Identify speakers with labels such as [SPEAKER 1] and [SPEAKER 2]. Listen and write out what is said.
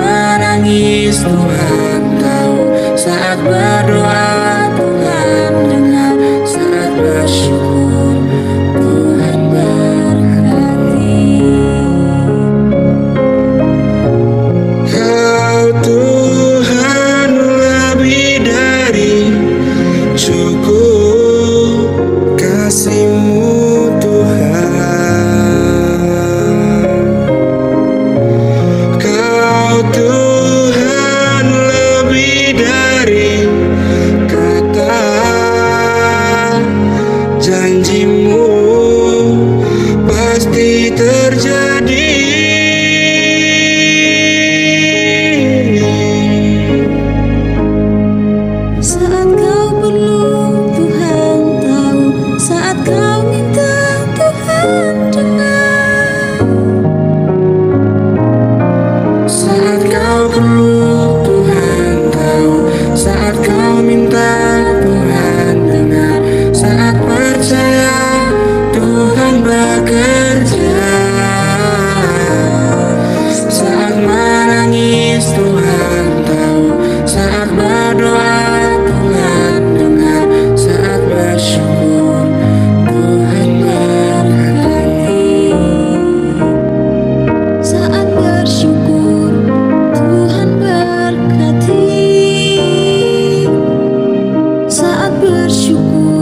[SPEAKER 1] menangis Tuhan tahu, saat berdoa Tuhan dengar, saat bersyukur Tuhan berhati. Kau Tuhan lebih dari cukup, kasih-Mu Tuhan, lebih dari kata, janji-Mu pasti terjadi.
[SPEAKER 2] Saat kau perlu Tuhan tahu, saat kau minta Tuhan dengar.
[SPEAKER 1] Saat kau perlu Tuhan tahu, saat kau minta Tuhan dengar, saat percaya Tuhan bekerja, saat menangis Tuhan tahu, saat berdoa Tuhan dengar, saat bersyukur Tuhan berhati.
[SPEAKER 2] Saat bersyukur Tuhan berkati. Saat bersyukur